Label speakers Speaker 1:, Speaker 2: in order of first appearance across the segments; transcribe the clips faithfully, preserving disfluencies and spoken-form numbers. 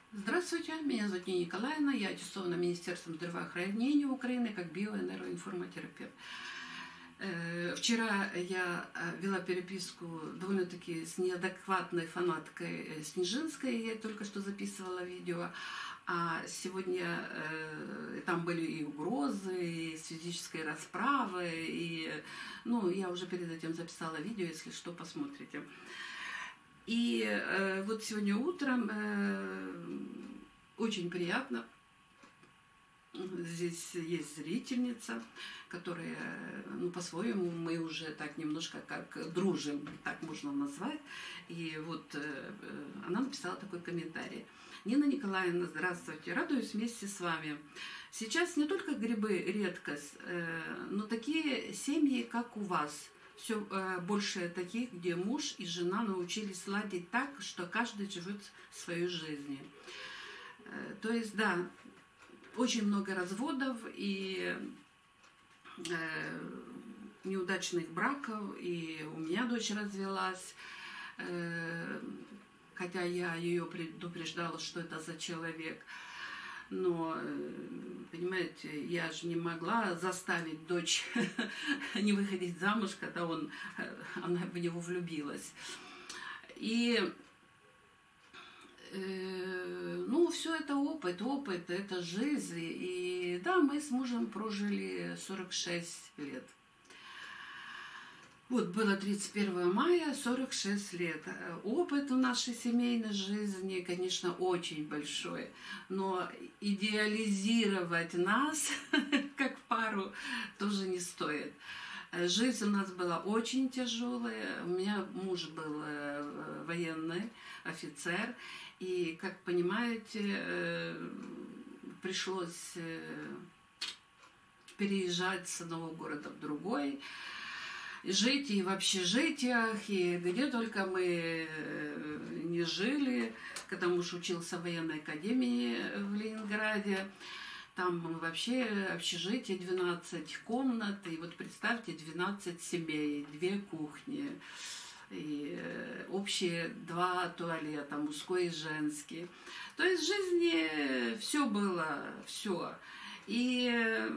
Speaker 1: Здравствуйте, меня зовут Нина Николаевна, я аттестована Министерством здравоохранения Украины как биоэнергоинформатерапевт. Вчера я вела переписку довольно-таки с неадекватной фанаткой Снежинской, я только что записывала видео, а сегодня э, там были и угрозы, и физической расправы, и ну, я уже перед этим записала видео, если что, посмотрите. И э, вот сегодня утром э, очень приятно, здесь есть зрительница, которая, ну, по-своему, мы уже так немножко как дружим, так можно назвать. И вот э, она написала такой комментарий. Нина Николаевна, здравствуйте, радуюсь вместе с вами. Сейчас не только грибы редкость, э, но такие семьи, как у вас. Все э, больше таких, где муж и жена научились ладить так, что каждый живет своей жизнью. Э, то есть, да, очень много разводов и э, неудачных браков, и у меня дочь развелась, э, хотя я ее предупреждала, что это за человек. Но, понимаете, я же не могла заставить дочь не выходить замуж, когда он, она в него влюбилась. И, э, ну, все это опыт, опыт, это жизнь. И да, мы с мужем прожили сорок шесть лет. Вот было тридцать первого мая, сорок шесть лет. Опыт в нашей семейной жизни, конечно, очень большой, но идеализировать нас как пару тоже не стоит. Жизнь у нас была очень тяжелая. У меня муж был военный офицер, и, как понимаете, пришлось переезжать с одного города в другой, жить и в общежитиях, и где только мы не жили. Когда муж учился в военной академии в Ленинграде, там вообще общежитие, двенадцать комнат, и вот представьте, двенадцать семей, две кухни, и общие два туалета, мужской и женский. То есть в жизни все было, все. И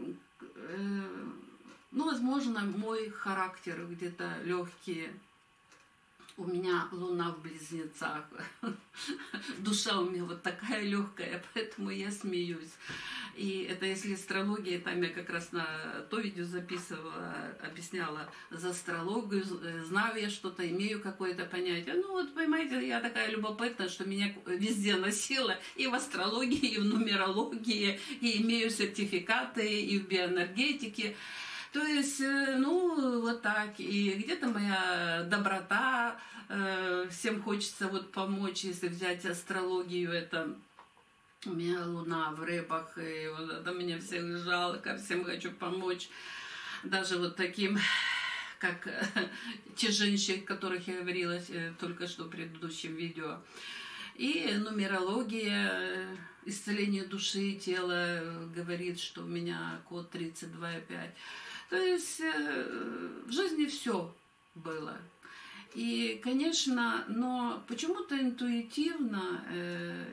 Speaker 1: ну, возможно, мой характер где-то легкий. У меня луна в близнецах. Душа у меня вот такая легкая, поэтому я смеюсь. И это если астрология, там я как раз на то видео записывала, объясняла за астрологию, знаю я что-то, имею какое-то понятие. Ну вот, понимаете, я такая любопытная, что меня везде носила, и в астрологии, и в нумерологии, и имею сертификаты, и в биоэнергетике. То есть, ну, вот так. И где-то моя доброта, э, всем хочется вот помочь, если взять астрологию, это у меня луна в рыбах, и вот это мне всех жалко, всем хочу помочь. Даже вот таким, как те женщины, о которых я говорила только что в предыдущем видео. И нумерология, исцеление души и тела говорит, что у меня код тридцать два и пять. То есть в жизни все было. И, конечно, но почему-то интуитивно э,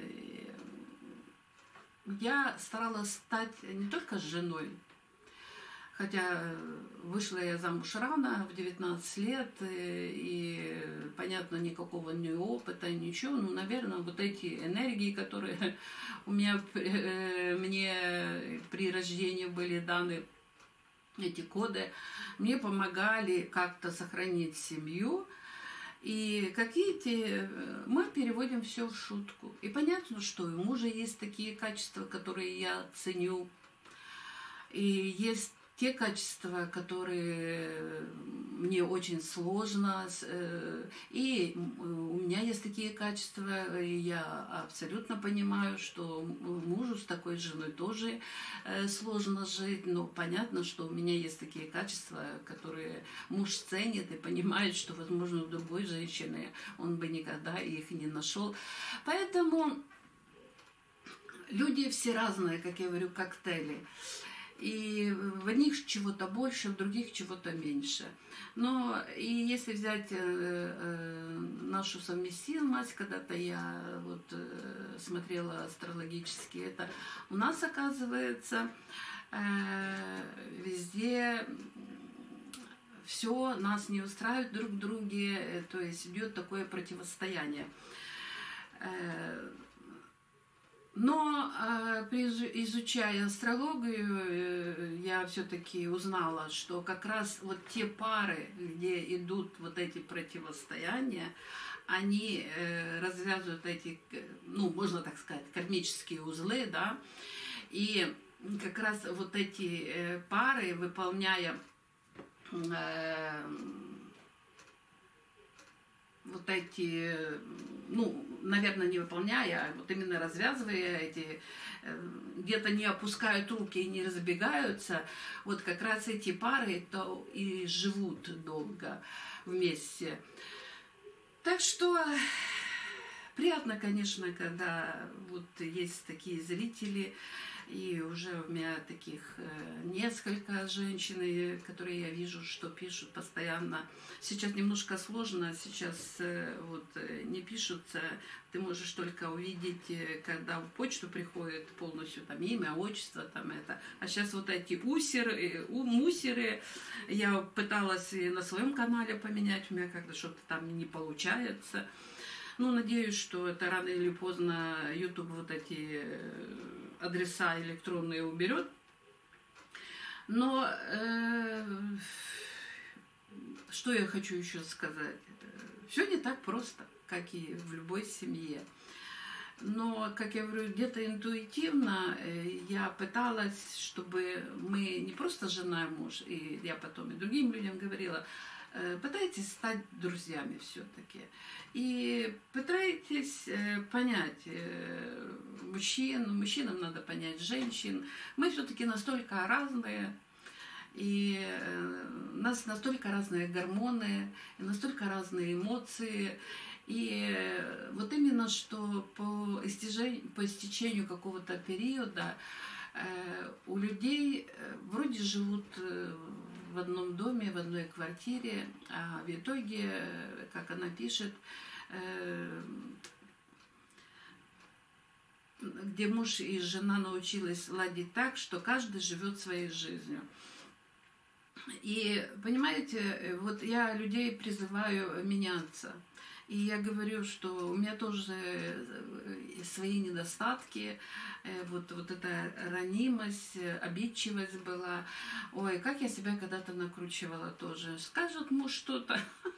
Speaker 1: я старалась стать не только женой, хотя вышла я замуж рано, в девятнадцать лет, и, и понятно, никакого ни опыта, ничего. Ну, наверное, вот эти энергии, которые у меня, э, мне при рождении были даны, эти коды, мне помогали как-то сохранить семью. И, как видите, мы переводим все в шутку. И понятно, что у мужа есть такие качества, которые я ценю. И есть те качества, которые мне очень сложно. И у меня есть такие качества, и я абсолютно понимаю, что мужу с такой женой тоже сложно жить. Но понятно, что у меня есть такие качества, которые муж ценит и понимает, что, возможно, у другой женщины он бы никогда их не нашел. Поэтому люди все разные, как я говорю, коктейли. И в одних чего-то больше, в других чего-то меньше. Но и если взять э, э, нашу совместимость, когда-то я вот, э, посмотрела астрологически это. У нас, оказывается, везде все нас не устраивает друг в друге, то есть идет такое противостояние. Но изучая астрологию, я все-таки узнала, что как раз вот те пары, где идут вот эти противостояния, они развязывают эти, ну, можно так сказать, кармические узлы, да, и как раз вот эти пары, выполняя вот эти, ну, наверное, не выполняя, а вот именно развязывая эти, где-то не опускают руки и не разбегаются, вот как раз эти пары то и живут долго вместе. Так что приятно, конечно, когда вот есть такие зрители, и уже у меня таких несколько женщин, которые я вижу, что пишут постоянно. Сейчас немножко сложно, сейчас вот не пишутся, ты можешь только увидеть, когда в почту приходит полностью там имя, отчество, там это. А сейчас вот эти усеры, мусеры, я пыталась и на своем канале поменять, у меня как-то что-то там не получается. Ну, надеюсь, что это рано или поздно YouTube вот эти адреса электронные уберет. Но э, что я хочу еще сказать? Все не так просто, как и в любой семье. Но, как я говорю, где-то интуитивно я пыталась, чтобы мы не просто жена и муж, и я потом и другим людям говорила, пытайтесь стать друзьями все-таки. И пытайтесь понять мужчин, мужчинам надо понять женщин. Мы все-таки настолько разные, и у нас настолько разные гормоны, и настолько разные эмоции. И вот именно что по истечению, по истечению какого-то периода у людей вроде живут в одном доме, в одной квартире, а в итоге, как она пишет, где муж и жена научились ладить так, что каждый живет своей жизнью. И, понимаете, вот я людей призываю меняться. И я говорю, что у меня тоже свои недостатки, вот, вот эта ранимость, обидчивость была. Ой, как я себя когда-то накручивала тоже. Скажет муж что-то,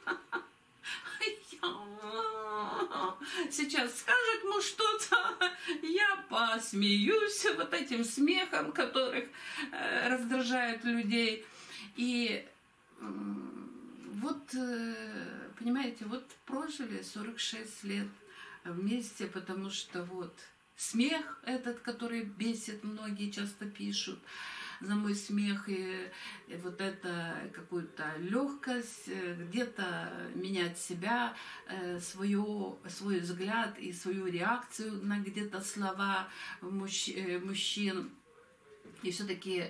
Speaker 1: сейчас скажет муж что-то, я посмеюсь вот этим смехом, которых раздражает людей. И вот, понимаете, вот прожили сорок шесть лет вместе, потому что вот смех этот, который бесит, многие часто пишут за мой смех, и, и вот это какую-то легкость, где-то менять себя, свое, свой взгляд и свою реакцию на где-то слова мужч, мужчин, и все-таки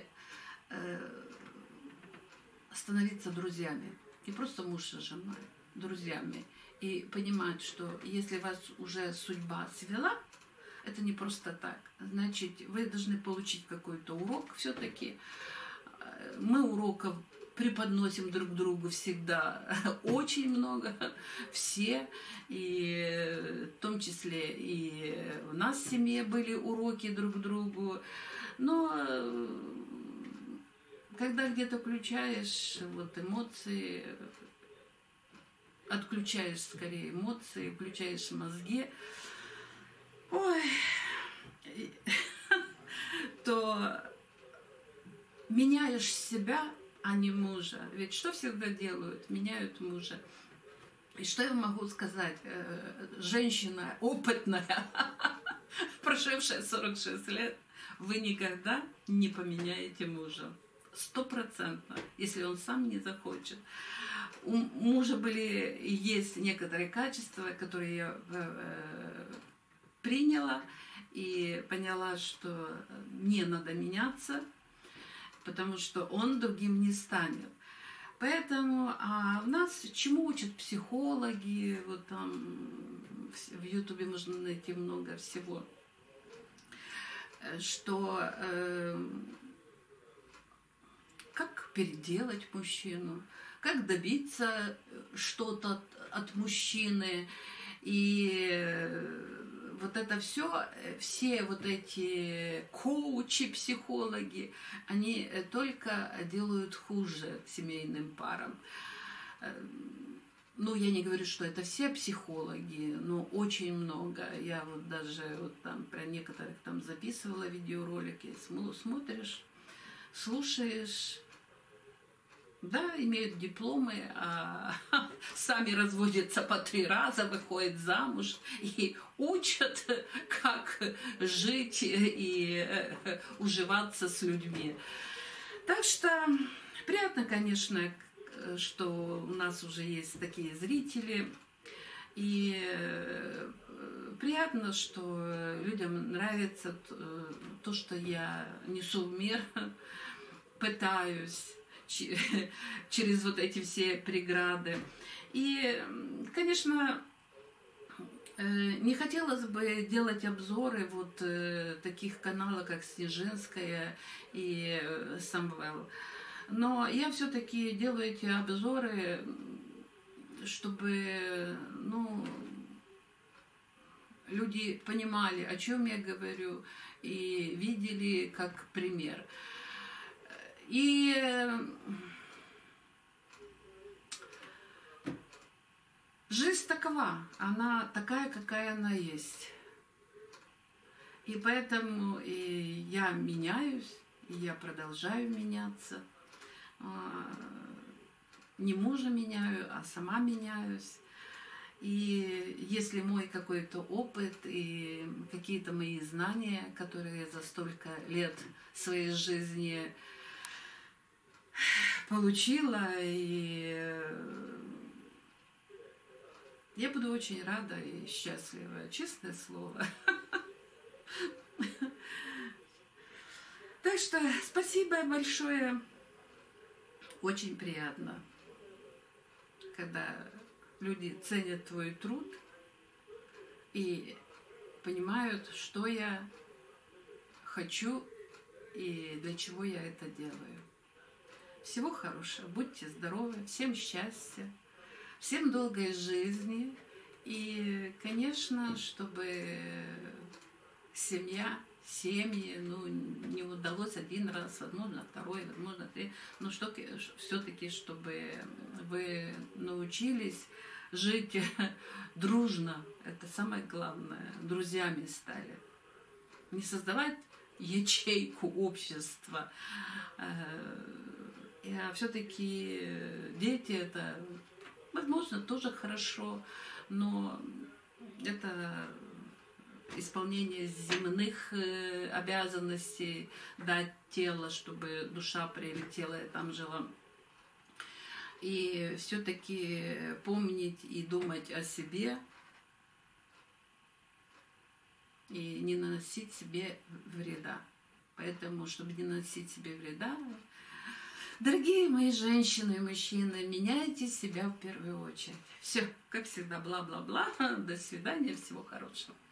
Speaker 1: становиться друзьями, не просто муж и жена, друзьями, и понимать, что если вас уже судьба свела, это не просто так. Значит, вы должны получить какой-то урок все-таки. Мы уроков преподносим друг другу всегда очень много, все, и в том числе и у нас в семье были уроки друг другу. Но когда где-то включаешь вот эмоции, отключаешь скорее эмоции, включаешь мозги, ой, то меняешь себя, а не мужа. Ведь что всегда делают? Меняют мужа. И что я могу сказать? Женщина опытная, прожившая сорок шесть лет, вы никогда не поменяете мужа. Стопроцентно, если он сам не захочет. У мужа были и есть некоторые качества, которые я э, приняла и поняла, что мне надо меняться, потому что он другим не станет. Поэтому а у нас чему учат психологи, вот там в Ютубе можно найти много всего, что э, как переделать мужчину, как добиться что-то от, от мужчины. И вот это все, все вот эти коучи, психологи, они только делают хуже семейным парам. Ну, я не говорю, что это все психологи, но очень много. Я вот даже вот там про некоторых там записывала видеоролики, смотришь, слушаешь. Да, имеют дипломы, а сами разводятся по три раза, выходят замуж и учат, как жить и уживаться с людьми. Так что приятно, конечно, что у нас уже есть такие зрители. И приятно, что людям нравится то, что я несу в мир, пытаюсь через вот эти все преграды. И, конечно, не хотелось бы делать обзоры вот таких каналов, как Снежинская и Самвел. Но я все-таки делаю эти обзоры, чтобы, ну, люди понимали, о чем я говорю, и видели как пример. И жизнь такова, она такая, какая она есть. И поэтому и я меняюсь, и я продолжаю меняться. Не мужа меняю, а сама меняюсь. И если мой какой-то опыт и какие-то мои знания, которые я за столько лет своей жизни получила, и я буду очень рада и счастлива, честное слово. Так что спасибо большое. Очень приятно, когда люди ценят твой труд и понимают, что я хочу и для чего я это делаю. Всего хорошего, будьте здоровы, всем счастья, всем долгой жизни и, конечно, чтобы семья, семьи, ну, не удалось один раз, возможно, второй, возможно, третий, но что все-таки, чтобы вы научились жить дружно, это самое главное, друзьями стали. Не создавать ячейку общества, а все-таки дети это, возможно, тоже хорошо, но это исполнение земных обязанностей, дать тело, чтобы душа прилетела и там жила. И все-таки помнить и думать о себе, и не наносить себе вреда. Поэтому, чтобы не наносить себе вреда, дорогие мои женщины и мужчины, меняйте себя в первую очередь. Все, как всегда, бла-бла-бла. До свидания, всего хорошего.